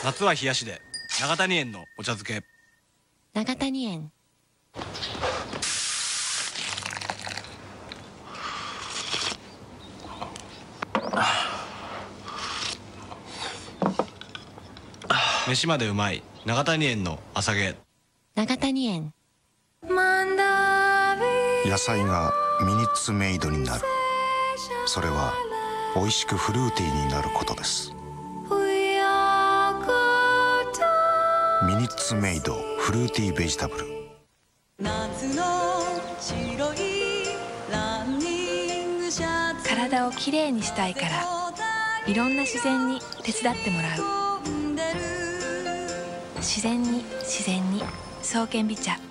夏は冷やしで長谷園のお茶漬け。 長谷園。 飯までうまい長谷園の朝げ。 長谷園。 野菜がミニッツメイドになる。それは美味しくフルーティーになることです。ミニッツメイドフルーティーベジタブル。 体をきれいにしたいから、いろんな自然に手伝ってもらう。自然に自然に、爽健美茶。